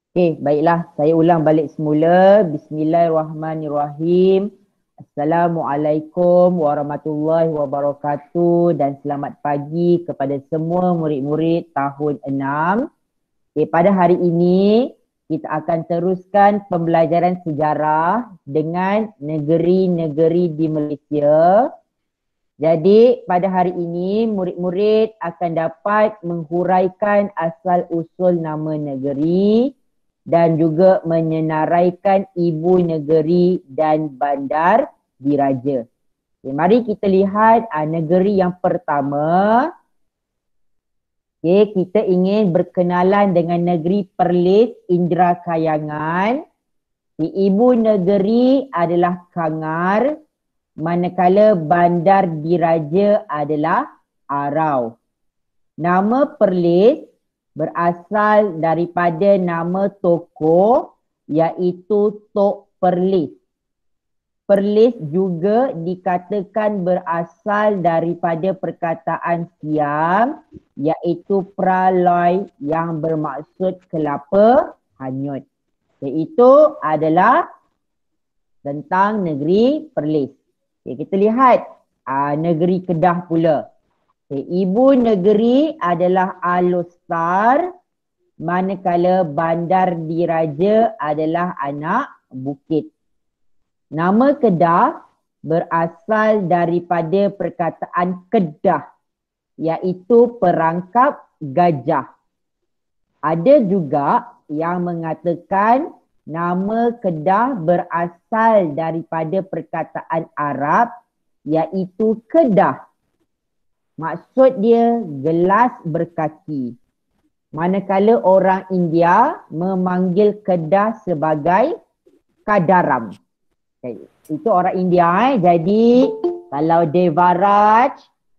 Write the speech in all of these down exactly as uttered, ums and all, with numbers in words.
Okey, baiklah. Saya ulang balik semula. Bismillahirrahmanirrahim. Assalamualaikum warahmatullahi wabarakatuh dan selamat pagi kepada semua murid-murid tahun enam. Okey, pada hari ini kita akan teruskan pembelajaran sejarah dengan negeri-negeri di Malaysia. Jadi pada hari ini murid-murid akan dapat menghuraikan asal-usul nama negeri dan juga menyenaraikan ibu negeri dan bandar diraja. Okay, mari kita lihat uh, negeri yang pertama. Okay, kita ingin berkenalan dengan negeri Perlis Indra Kayangan. Okay, ibu negeri adalah Kangar, manakala bandar diraja adalah Arau. Nama Perlis berasal daripada nama tokoh iaitu Tok Perlis. Perlis juga dikatakan berasal daripada perkataan Siam iaitu praloi yang bermaksud kelapa hanyut. Iaitu adalah tentang negeri Perlis. Okay, kita lihat aa, negeri Kedah pula. Okay, ibu negeri adalah Alostar, manakala bandar diraja adalah Anak Bukit. Nama Kedah berasal daripada perkataan Kedah, iaitu perangkap gajah. Ada juga yang mengatakan nama Kedah berasal daripada perkataan Arab, iaitu Kedah. Maksud dia gelas berkaki. Manakala orang India memanggil Kedah sebagai Kadaram. Okay. Itu orang India eh. Jadi kalau Devaraj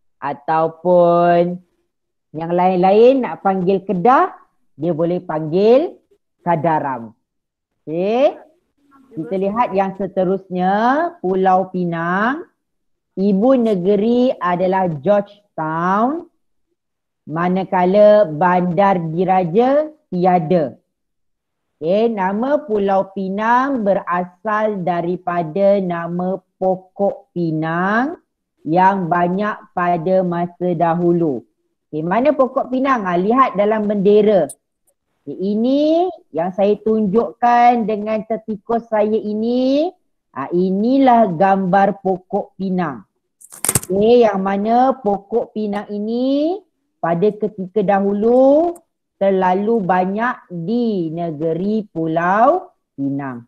ataupun yang lain-lain nak panggil Kedah, dia boleh panggil Kadaram. Okay. Kita lihat yang seterusnya, Pulau Pinang. Ibu negeri adalah Georgetown, manakala bandar diraja tiada. Okay, nama Pulau Pinang berasal daripada nama pokok pinang yang banyak pada masa dahulu. Okay, mana pokok pinang? Ha, lihat dalam bendera. Okay, ini yang saya tunjukkan dengan tertikus saya ini. Ha, inilah gambar pokok pinang. Okay, yang mana pokok pinang ini pada ketika dahulu terlalu banyak di negeri Pulau Pinang.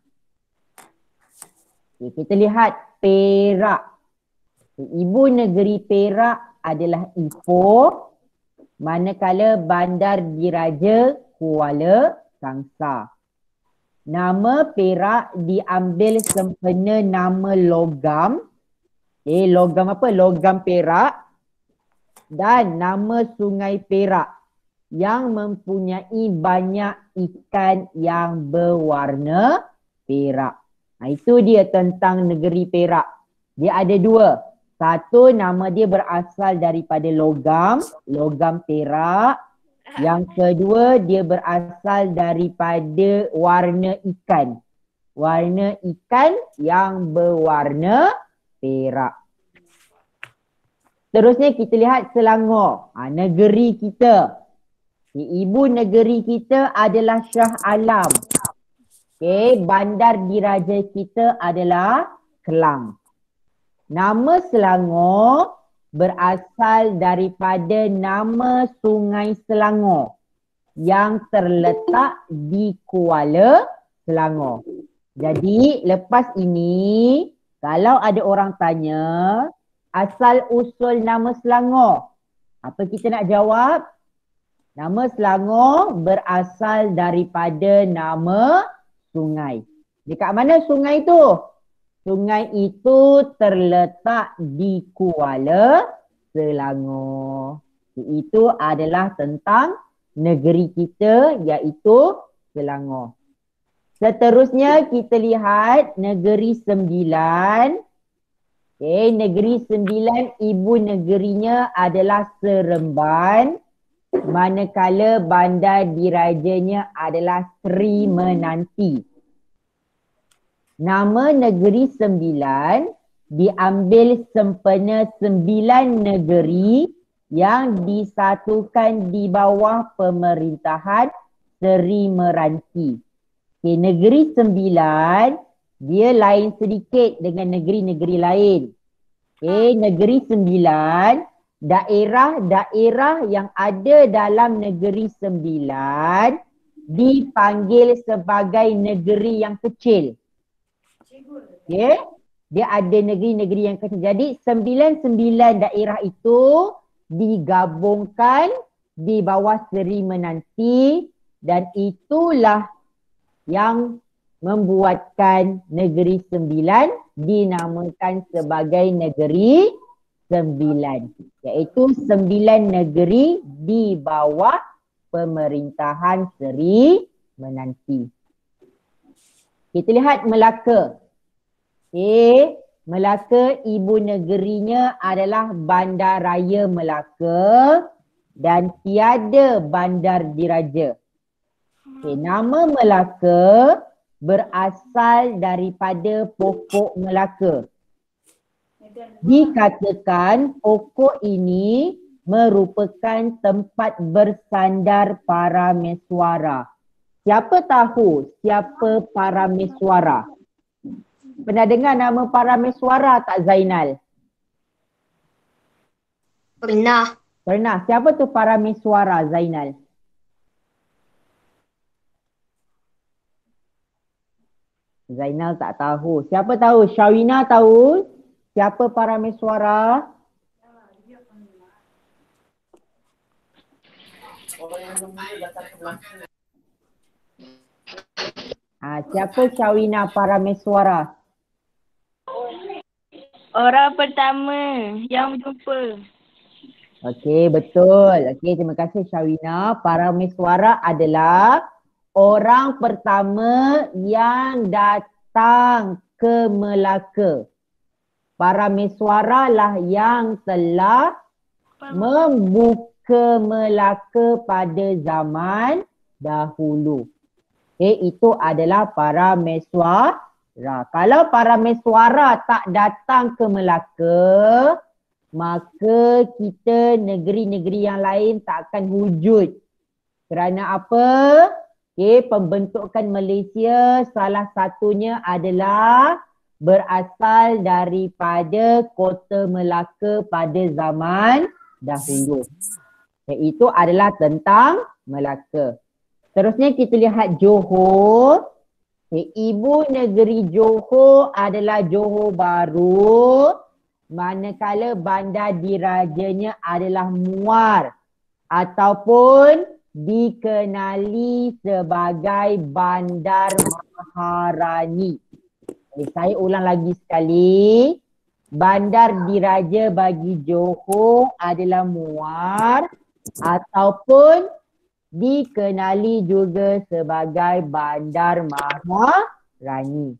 Okay, kita lihat Perak. Okay, ibu negeri Perak adalah Ipoh, manakala bandar diraja Kuala Kangsar. Nama Perak diambil sempena nama logam. Eh, logam apa? Logam Perak. Dan nama Sungai Perak yang mempunyai banyak ikan yang berwarna perak. Nah, itu dia tentang negeri Perak. Dia ada dua. Satu, nama dia berasal daripada logam, logam Perak. Yang kedua, dia berasal daripada warna ikan. Warna ikan yang berwarna perak. Terusnya kita lihat Selangor. Ha, negeri kita. Ibu negeri kita adalah Shah Alam. Okay, bandar diraja kita adalah Kelang. Nama Selangor berasal daripada nama Sungai Selangor yang terletak di Kuala Selangor. Jadi lepas ini kalau ada orang tanya asal usul nama Selangor, apa kita nak jawab? Nama Selangor berasal daripada nama sungai. Dekat mana sungai tu? Sungai itu terletak di Kuala Selangor. Itu adalah tentang negeri kita iaitu Selangor. Seterusnya kita lihat negeri sembilan. Okay, negeri sembilan ibu negerinya adalah Seremban. manakala bandar dirajanya adalah Sri Menanti. Nama negeri sembilan diambil sempena sembilan negeri yang disatukan di bawah pemerintahan Sri Meranti. Okay, negeri sembilan dia lain sedikit dengan negeri-negeri lain. Okay, negeri sembilan, daerah-daerah yang ada dalam negeri sembilan dipanggil sebagai negeri yang kecil. Okay, dia ada negeri-negeri yang kecil. Jadi sembilan-sembilan daerah itu digabungkan di bawah Sri Menanti dan itulah yang membuatkan negeri sembilan dinamakan sebagai negeri sembilan, iaitu sembilan negeri di bawah pemerintahan Sri Menanti. Kita lihat Melaka. Okay. Melaka ibu negerinya adalah Bandaraya Melaka dan tiada bandar diraja. Okay. Nama Melaka berasal daripada pokok Melaka. Dikatakan pokok ini merupakan tempat bersandar para meswara. Siapa tahu siapa para meswara? Pernah dengar nama para meswara tak Zainal? Pernah. Pernah. Siapa tu para meswara Zainal? Zainal tak tahu. Siapa tahu? Syawina tahu? Siapa para meswara? Ah, siapa Syawina para meswara? Orang pertama yang berjumpa. Okey, betul. Okey, terima kasih Syawina. Para meswara adalah orang pertama yang datang ke Melaka. Para meswara lah yang telah membuka Melaka pada zaman dahulu. Okay, itu adalah para meswara. Kalau para meswara tak datang ke Melaka, maka kita negeri-negeri yang lain tak akan wujud. Kerana apa? Okay, pembentukan Malaysia salah satunya adalah berasal daripada kota Melaka pada zaman dahulu. Itu adalah tentang Melaka. Terusnya kita lihat Johor. Ibu negeri Johor adalah Johor Bahru, manakala bandar dirajanya adalah Muar ataupun dikenali sebagai Bandar Maharani. Okay, saya ulang lagi sekali. Bandar diraja bagi Johor adalah Muar ataupun dikenali juga sebagai Bandar Maharani.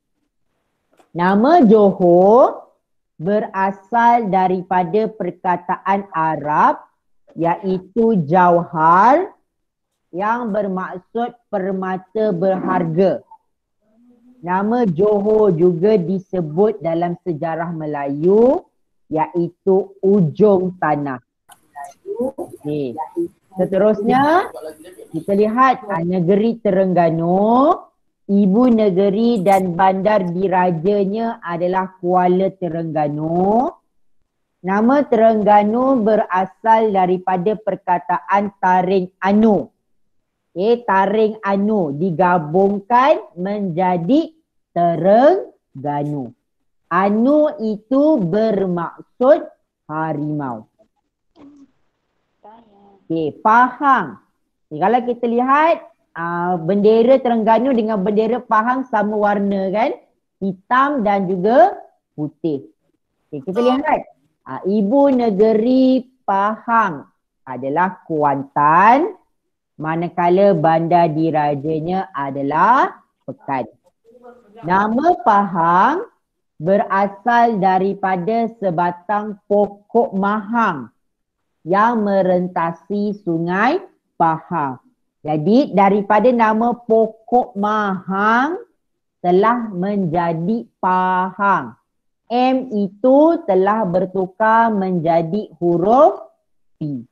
Nama Johor berasal daripada perkataan Arab iaitu jauhar yang bermaksud permata berharga. Nama Johor juga disebut dalam sejarah Melayu iaitu ujung tanah. Okay. Seterusnya kita lihat negeri Terengganu. Ibu negeri dan bandar dirajanya adalah Kuala Terengganu. Nama Terengganu berasal daripada perkataan Taring Anu. Okay, Taring Anu digabungkan menjadi Terengganu. Anu itu bermaksud harimau. Okay, Pahang. Okay, kalau kita lihat uh, bendera Terengganu dengan bendera Pahang sama warna kan? Hitam dan juga putih. Okay, kita lihat. Uh, ibu negeri Pahang adalah Kuantan. Manakala bandar dirajanya adalah Pekan. Nama Pahang berasal daripada sebatang pokok mahang yang merentasi sungai Pahang. Jadi daripada nama pokok Mahang telah menjadi Pahang. M itu telah bertukar menjadi huruf P.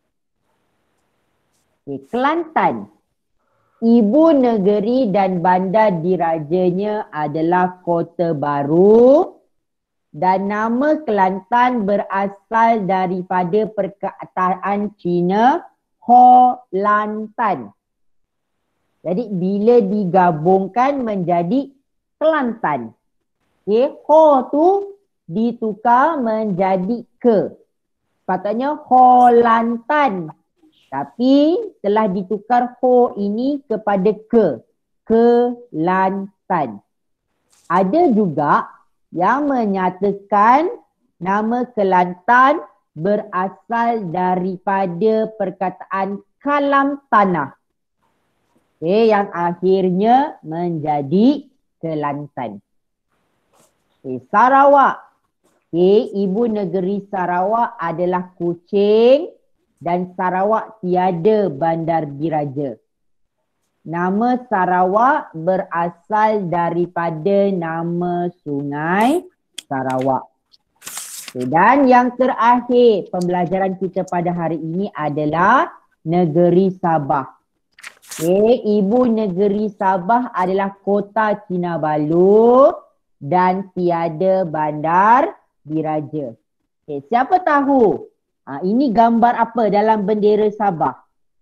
Okay, Kelantan. Ibu negeri dan bandar dirajanya adalah Kota Baru dan nama Kelantan berasal daripada perkataan Cina Ho-Lantan. Jadi bila digabungkan menjadi Kelantan. Okay, Ho tu ditukar menjadi ke. Sepatutnya Ho-Lantan. Tapi telah ditukar Ho ini kepada ke. Kelantan. Ada juga yang menyatakan nama Kelantan berasal daripada perkataan kalam tanah. Okay, yang akhirnya menjadi Kelantan. Okay, Sarawak. Okay, ibu negeri Sarawak adalah Kuching dan Sarawak tiada bandar diraja. Nama Sarawak berasal daripada nama sungai Sarawak. Okay, dan yang terakhir pembelajaran kita pada hari ini adalah negeri Sabah. Okay, ibu negeri Sabah adalah Kota Kinabalu dan tiada bandar diraja. Okay, siapa tahu ha, ini gambar apa dalam bendera Sabah?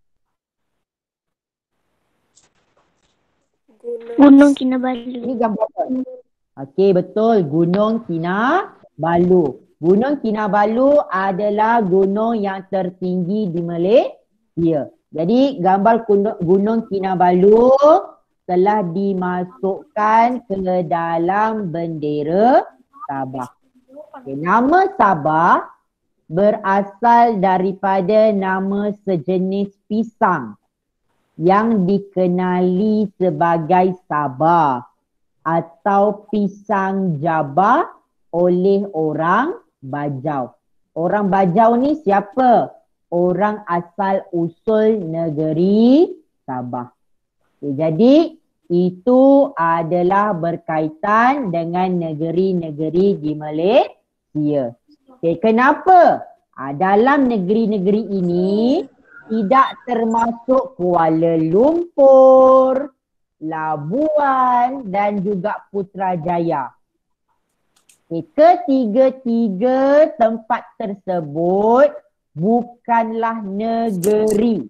Gunung Kinabalu. Ini gambar apa? Okey, betul. Gunung Kinabalu. Gunung Kinabalu adalah gunung yang tertinggi di Malaysia. Jadi gambar Gunung Kinabalu telah dimasukkan ke dalam bendera Sabah. Okay, nama Sabah berasal daripada nama sejenis pisang yang dikenali sebagai Sabah atau pisang Jabah oleh orang Bajau. Orang Bajau ni siapa? Orang asal usul negeri Sabah. Okay, jadi itu adalah berkaitan dengan negeri-negeri di Malaysia. Okay, kenapa? Ha, dalam negeri-negeri ini tidak termasuk Kuala Lumpur, Labuan dan juga Putrajaya. Okay, ketiga-tiga tempat tersebut bukanlah negeri,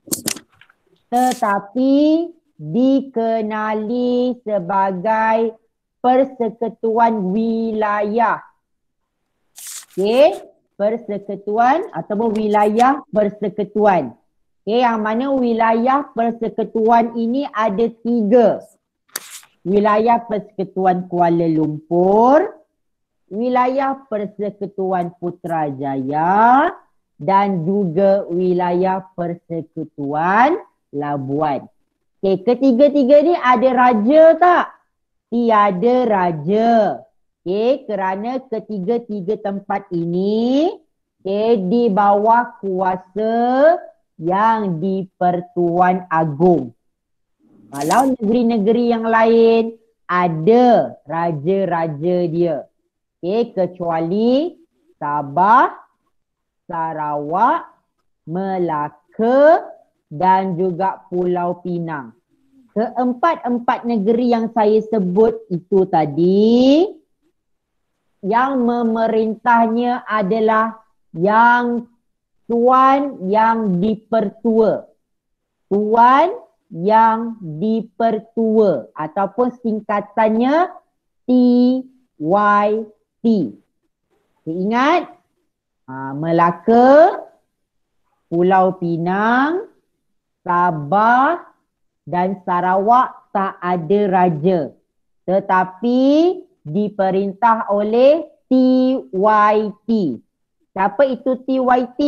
tetapi dikenali sebagai persekutuan wilayah. Okey, persekutuan ataupun wilayah persekutuan. Okey, yang mana wilayah persekutuan ini ada tiga. Wilayah persekutuan Kuala Lumpur, wilayah persekutuan Putrajaya dan juga wilayah persekutuan Labuan. Okay, ketiga-tiga ni ada raja tak? Tiada raja. Okay, kerana ketiga-tiga tempat ini okay, di bawah kuasa yang di-Pertuan Agong. Kalau negeri-negeri yang lain ada raja-raja dia. Okay, kecuali Sabah, Sarawak, Melaka dan juga Pulau Pinang. Keempat-empat negeri yang saya sebut itu tadi, yang memerintahnya adalah yang tuan yang dipertua. Tuan yang dipertua ataupun singkatannya T Y T. Ingat? Ha, Melaka, Pulau Pinang, Sabah dan Sarawak tak ada raja. Tetapi diperintah oleh T Y T. Siapa itu T Y T?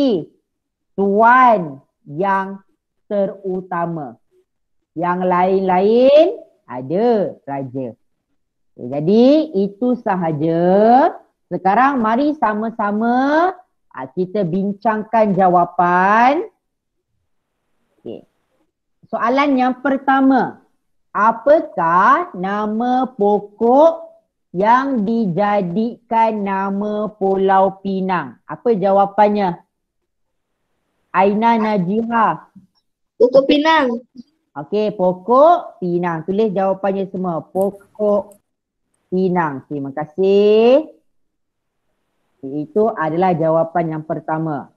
Tuan yang terutama. Yang lain-lain ada raja. Jadi itu sahaja. Sekarang mari sama-sama kita bincangkan jawapan. Okay. soalan yang pertama. Apakah nama pokok yang dijadikan nama Pulau Pinang? Apa jawapannya? Aina Najiha. Pokok Pinang. Okey, pokok pinang. Tulis jawapannya semua. Pokok pinang. Terima kasih. Itu adalah jawapan yang pertama.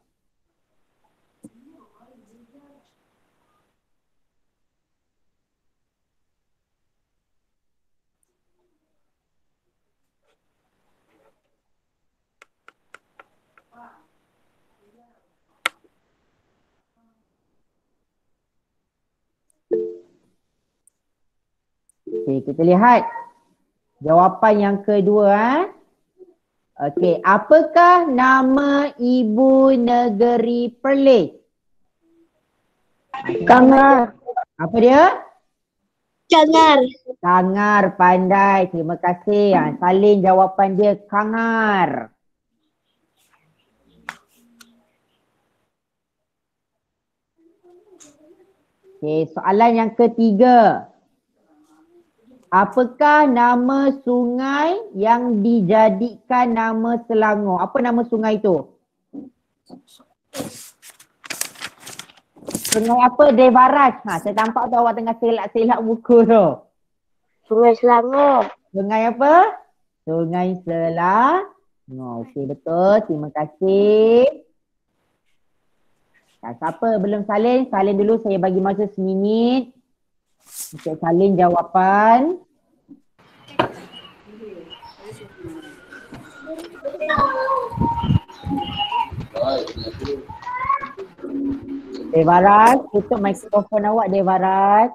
Okey, kita lihat jawapan yang kedua. Eh? Okey, apakah nama ibu negeri Perlis? Kangar. Apa dia? Kangar. Kangar, pandai. Terima kasih. Ha, salin jawapan dia Kangar. Okey, soalan yang ketiga. Apakah nama sungai yang dijadikan nama Selangor? Apa nama sungai itu? Sungai apa? Devaras. Ha, saya nampak tu awak tengah selak-selak buku tu. Sungai Selangor. Sungai apa? Sungai Selangor. Okey, betul. Terima kasih. Ha, siapa belum salin? Salin dulu. Saya bagi masa seminit untuk salin jawapan. Devaras, tutup mikrofon awak Devaras.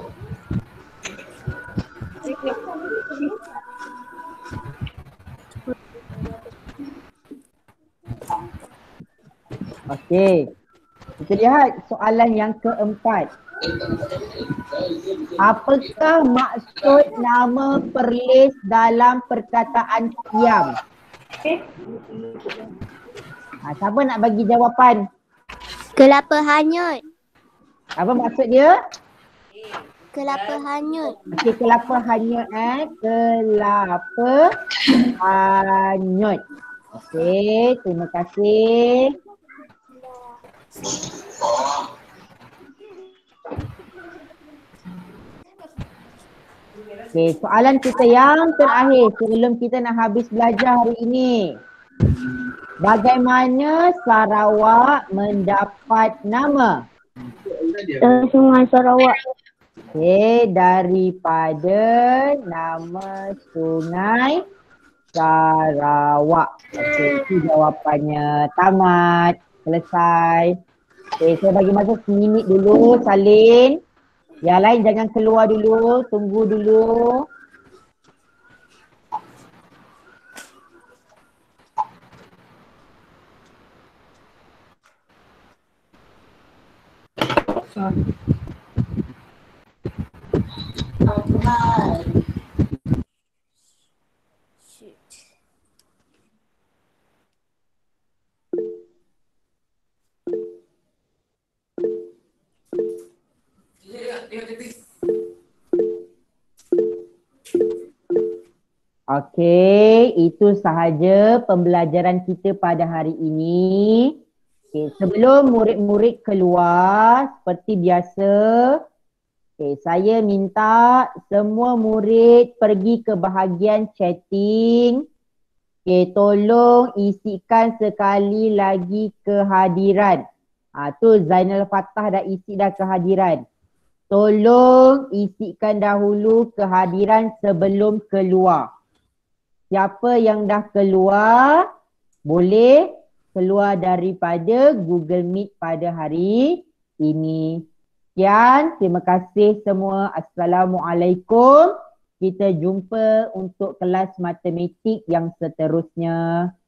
Okey. Kita lihat soalan yang keempat. Apakah maksud nama Perlis dalam perkataan Siam? Ha, siapa nak bagi jawapan? Kelapa hanyut. Apa maksud dia? Kelapa hanyut. Okey, kelapa hanyut eh. Kelapa hanyut. Okey, terima kasih. Okey, soalan kita yang terakhir sebelum kita nak habis belajar hari ini. Bagaimana Sarawak mendapat nama? Dari Sungai Sarawak. Okey, daripada nama Sungai Sarawak. Okey, itu jawapannya. Tamat. Selesai. Okey, saya bagi masa seminit dulu salin. Yang lain jangan keluar dulu, tunggu dulu. Okey, itu sahaja pembelajaran kita pada hari ini. Okay, sebelum murid-murid keluar, seperti biasa, okay, saya minta semua murid pergi ke bahagian chatting. Okay, tolong isikan sekali lagi kehadiran. Ah, tu Zainal Fatah dah isi dah kehadiran. Tolong isikan dahulu kehadiran sebelum keluar. Siapa yang dah keluar, boleh keluar daripada Google Meet pada hari ini. Sekian, terima kasih semua. Assalamualaikum. Kita jumpa untuk kelas matematik yang seterusnya.